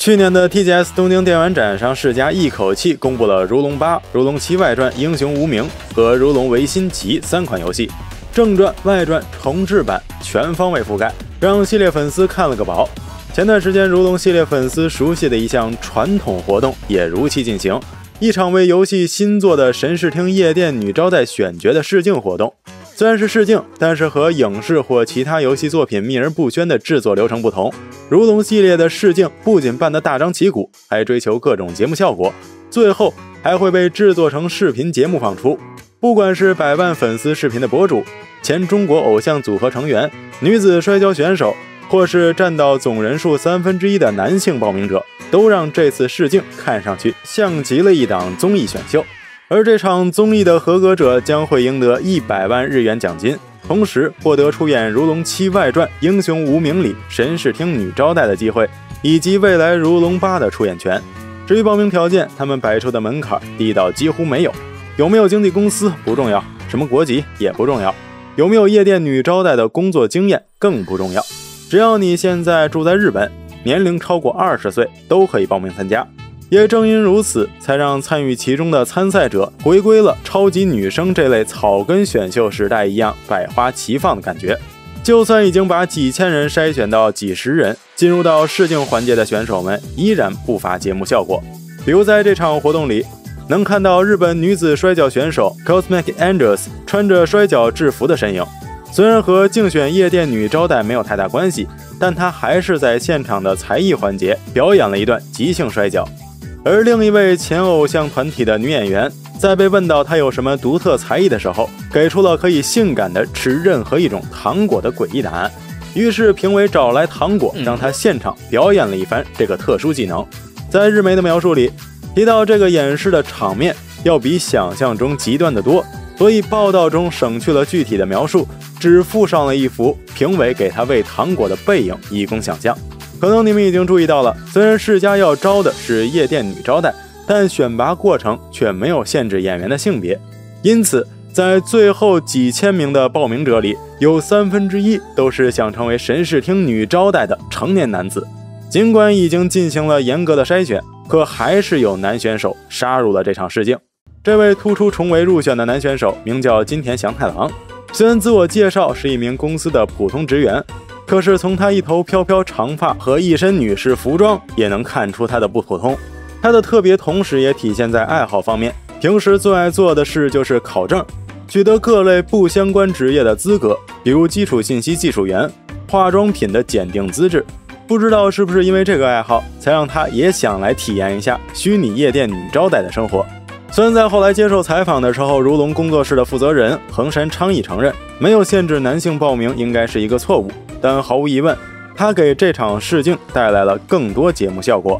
去年的 TGS 东京电玩展上，世嘉一口气公布了《如龙8》《如龙7外传：英雄无名》和《如龙维新集》3款游戏，正传、外传、重制版全方位覆盖，让系列粉丝看了个饱。前段时间，如龙系列粉丝熟悉的一项传统活动也如期进行，一场为游戏新作的神视厅夜店女招待选角的试镜活动。虽然是试镜，但是和影视或其他游戏作品秘而不宣的制作流程不同，如龙系列的试镜不仅办得大张旗鼓，还追求各种节目效果，最后还会被制作成视频节目放出。不管是百万粉丝视频的博主、前中国偶像组合成员、女子摔跤选手，或是占到总人数1/3的男性报名者，都让这次试镜看上去像极了一档综艺选秀。而这场综艺的合格者将会赢得100万日元奖金，同时获得出演《如龙7外传：英雄无名》里神视厅女招待的机会，以及未来《如龙8》的出演权。至于报名条件，他们摆出的门槛低到几乎没有，有没有经纪公司不重要，什么国籍也不重要，有没有夜店女招待的工作经验更不重要，只要你现在住在日本，年龄超过20岁都可以报名参加。也正因如此，才让参与其中的参赛者回归了超级女声这类草根选秀时代一样百花齐放的感觉。就算已经把几千人筛选到几十人，进入到试镜环节的选手们依然不乏节目效果。比如在这场活动里，能看到日本女子摔跤选手 Cosmic Angels 穿着摔跤制服的身影。虽然和竞选夜店女招待没有太大关系，但她还是在现场的才艺环节表演了一段即兴摔跤。而另一位前偶像团体的女演员，在被问到她有什么独特才艺的时候，给出了可以性感的吃任何一种糖果的诡异答案。于是评委找来糖果，让她现场表演了一番这个特殊技能。在日媒的描述里提到，这个演示的场面要比想象中极端的多，所以报道中省去了具体的描述，只附上了一幅评委给她喂糖果的背影，以供想象。可能你们已经注意到了，虽然世嘉要招的是夜店女招待，但选拔过程却没有限制演员的性别，因此在最后几千名的报名者里，有1/3都是想成为神视厅女招待的成年男子。尽管已经进行了严格的筛选，可还是有男选手杀入了这场试镜。这位突出重围入选的男选手名叫金田祥太郎，虽然自我介绍是一名公司的普通职员，可是从他一头飘飘长发和一身女士服装也能看出他的不普通。他的特别同时也体现在爱好方面，平时最爱做的事就是考证，取得各类不相关职业的资格，比如基础信息技术员、化妆品的检定资质。不知道是不是因为这个爱好，才让他也想来体验一下虚拟夜店女招待的生活。虽然在后来接受采访的时候，如龙工作室的负责人横山昌义承认，没有限制男性报名应该是一个错误，但毫无疑问，他给这场试镜带来了更多节目效果。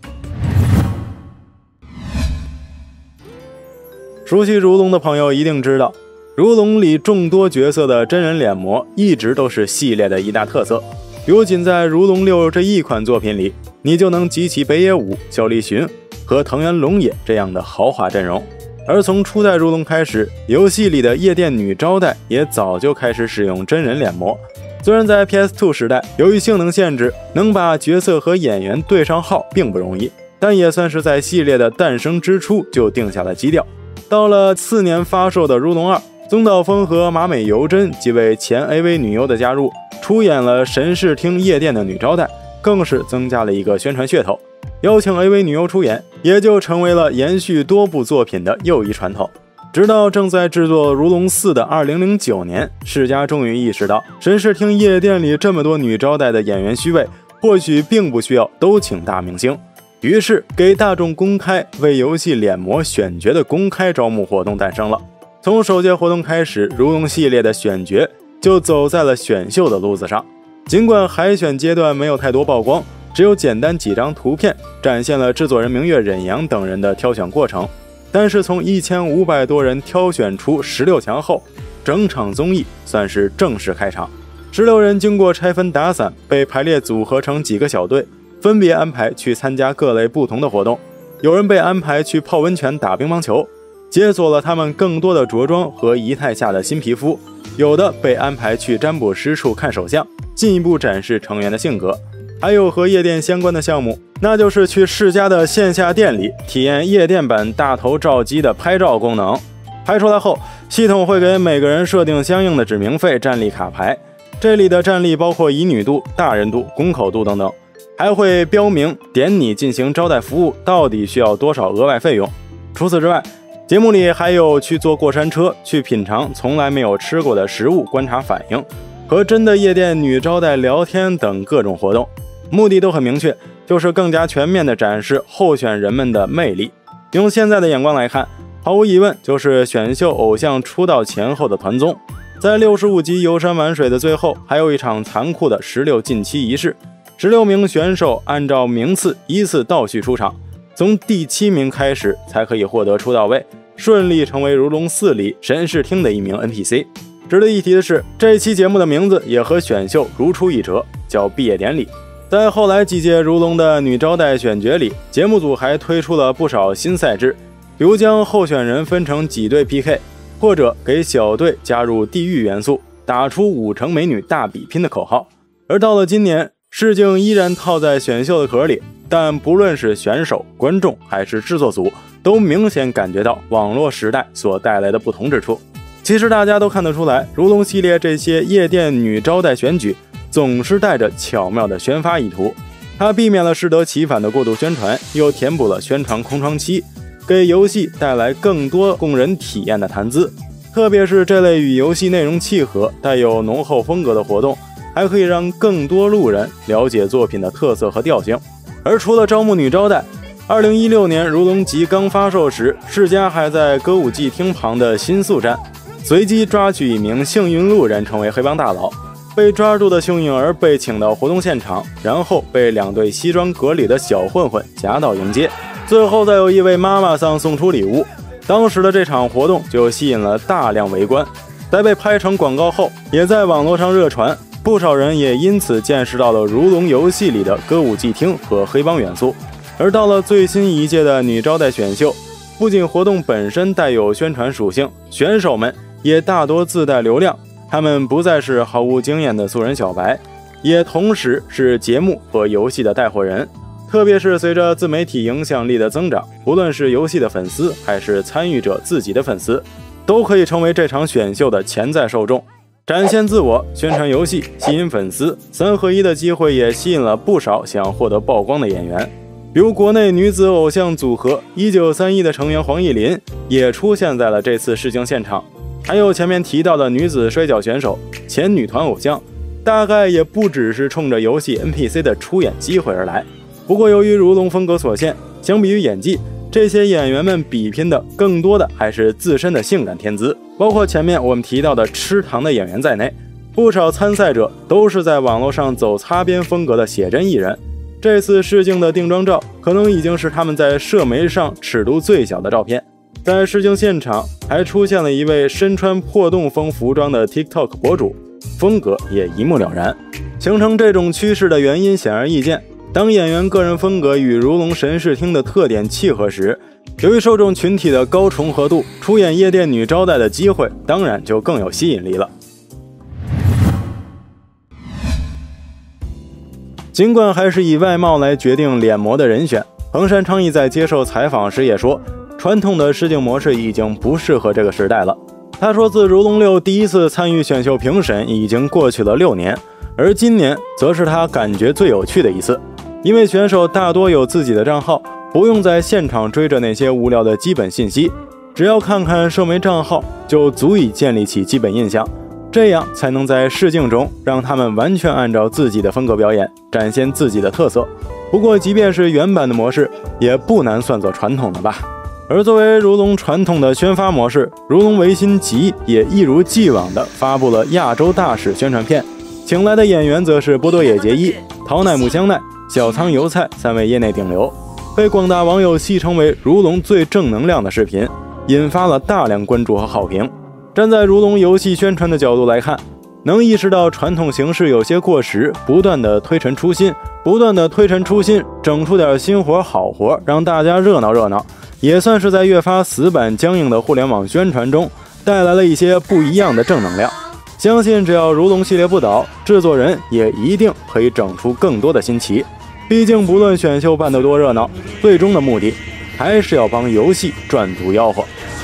熟悉如龙的朋友一定知道，如龙里众多角色的真人脸模一直都是系列的一大特色。比如仅在如龙6这一款作品里，你就能集齐北野武、小栗旬和藤原龙也这样的豪华阵容。而从初代如龙开始，游戏里的夜店女招待也早就开始使用真人脸模。虽然在 PS2 时代，由于性能限制，能把角色和演员对上号并不容易，但也算是在系列的诞生之初就定下了基调。到了次年发售的如龙2，宗岛枫和马美由真几位前 AV 女优的加入，出演了神视厅夜店的女招待，更是增加了一个宣传噱头。邀请 AV 女优出演，也就成为了延续多部作品的又一传统。直到正在制作如龙4的2009年，世嘉终于意识到神视厅夜店里这么多女招待的演员虚位，或许并不需要都请大明星，于是给大众公开为游戏脸模选角的公开招募活动诞生了。从首届活动开始，如龙系列的选角就走在了选秀的路子上。尽管海选阶段没有太多曝光，只有简单几张图片展现了制作人明月忍阳等人的挑选过程，但是从1500多人挑选出16强后，整场综艺算是正式开场。16人经过拆分打散，被排列组合成几个小队，分别安排去参加各类不同的活动。有人被安排去泡温泉打乒乓球，解锁了他们更多的着装和仪态下的新皮肤；有的被安排去占卜师处看手相，进一步展示成员的性格。 还有和夜店相关的项目，那就是去世嘉的线下店里体验夜店版大头照机的拍照功能。拍出来后，系统会给每个人设定相应的指名费站立卡牌，这里的站立包括乙女度、大人度、公口度等等，还会标明点你进行招待服务到底需要多少额外费用。除此之外，节目里还有去坐过山车、去品尝从来没有吃过的食物观察反应，和真的夜店女招待聊天等各种活动，目的都很明确，就是更加全面地展示候选人们的魅力。用现在的眼光来看，毫无疑问就是选秀偶像出道前后的团综。在65集游山玩水的最后，还有一场残酷的16进七仪式，16名选手按照名次依次倒序出场，从第7名开始才可以获得出道位，顺利成为如龙4里神视厅的一名 NPC。 值得一提的是，这期节目的名字也和选秀如出一辙，叫毕业典礼。在后来几届如龙的女招待选角里，节目组还推出了不少新赛制，比如将候选人分成几队 PK， 或者给小队加入地狱元素，打出5成美女大比拼的口号。而到了今年，试镜依然套在选秀的壳里，但不论是选手、观众还是制作组，都明显感觉到网络时代所带来的不同之处。其实大家都看得出来，如龙系列这些夜店女招待选举总是带着巧妙的宣发意图，它避免了适得其反的过度宣传，又填补了宣传空窗期，给游戏带来更多供人体验的谈资。特别是这类与游戏内容契合、带有浓厚风格的活动，还可以让更多路人了解作品的特色和调性。而除了招募女招待，2016年如龙集刚发售时，世嘉还在歌舞伎町旁的新宿站随机抓取一名幸运路人成为黑帮大佬。被抓住的幸运儿被请到活动现场，然后被2队西装革履的小混混夹道迎接，最后再有一位妈妈桑送出礼物。当时的这场活动就吸引了大量围观，在被拍成广告后也在网络上热传，不少人也因此见识到了如龙游戏里的歌舞伎町和黑帮元素。而到了最新一届的女招待选秀，不仅活动本身带有宣传属性，选手们也大多自带流量，他们不再是毫无经验的素人小白，也同时是节目和游戏的带货人。特别是随着自媒体影响力的增长，无论是游戏的粉丝还是参与者自己的粉丝，都可以成为这场选秀的潜在受众。展现自我、宣传游戏、吸引粉丝，3合1的机会也吸引了不少想获得曝光的演员。比如国内女子偶像组合1931的成员黄艺林也出现在了这次试镜现场，还有前面提到的女子摔跤选手、前女团偶像，大概也不只是冲着游戏 NPC 的出演机会而来。不过由于如龙风格所限，相比于演技，这些演员们比拼的更多的还是自身的性感天资，包括前面我们提到的吃糖的演员在内，不少参赛者都是在网络上走擦边风格的写真艺人。这次试镜的定妆照可能已经是他们在社媒上尺度最小的照片。在试镜现场还出现了一位身穿破洞风服装的 TikTok 博主，风格也一目了然。形成这种趋势的原因显而易见，当演员个人风格与如龙神视厅的特点契合时，由于受众群体的高重合度，出演夜店女招待的机会当然就更有吸引力了。尽管还是以外貌来决定脸模的人选，横山昌义在接受采访时也说，传统的试镜模式已经不适合这个时代了。他说，自如龙6第一次参与选秀评审已经过去了6年，而今年则是他感觉最有趣的一次，因为选手大多有自己的账号，不用在现场追着那些无聊的基本信息，只要看看社媒账号就足以建立起基本印象，这样才能在试镜中让他们完全按照自己的风格表演，展现自己的特色。不过即便是原版的模式，也不难算作传统的吧。而作为如龙传统的宣发模式，如龙维新集也一如既往地发布了亚洲大使宣传片，请来的演员则是波多野结衣、桃奈木香奈、小仓由菜3位业内顶流，被广大网友戏称为如龙最正能量的视频，引发了大量关注和好评。站在如龙游戏宣传的角度来看，能意识到传统形式有些过时，不断的推陈出新，整出点新活好活，让大家热闹热闹，也算是在越发死板僵硬的互联网宣传中带来了一些不一样的正能量。 相信只要如龙系列不倒，制作人也一定可以整出更多的新奇。毕竟不论选秀办得多热闹，最终的目的还是要帮游戏赚足吆喝。